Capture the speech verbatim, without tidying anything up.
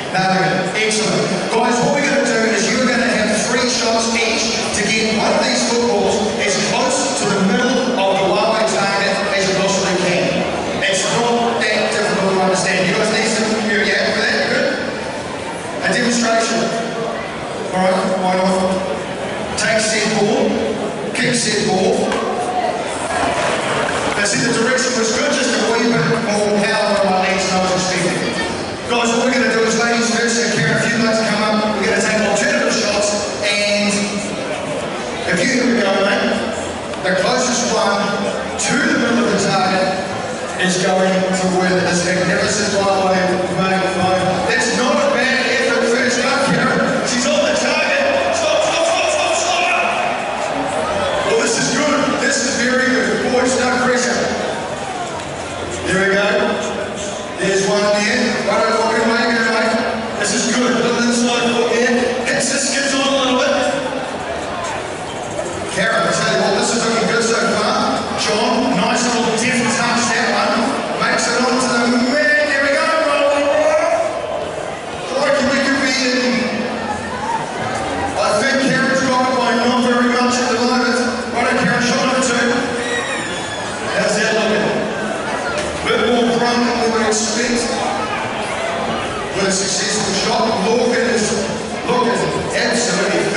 No, excellent. Guys, what we're going to do is you're going to have three shots each to get one of these footballs as close to the middle of the one-way target as you possibly can. It's not that difficult to understand. You guys need some, you're happy with that? Good? A demonstration. Alright, why not? Take set ball, kick set ball. Now see, the direction was good, just a wee bit more power on my legs than I was expecting. Guys, what we're going to do is, ladies first, so Karen, if you'd like to come up, we're going to take alternative shots, and if you, here we go, mate, the closest one to the middle of the target is going to win this magnificent one-way main five. That's not a bad effort first up, Karen. She's on the target. Stop, stop, stop, stop, stop! Well, this is good. This is very good. Boys, no pressure. There we go. There's one there. Right over walking away, go mate. This is good. Little inside foot there. Hits the skids on a little bit. Karen, I tell you what, this is looking good so far. John, nice little deft touch that one. Makes it onto the man. There we go. Roll, roll, roll. Crikey, we could be in. I think Karen's got it by not very much at the moment. Right, Karen, shot number two. How's that looking? Bit more grunt than we would expect. With a successful shot, Morgan is looking absolutely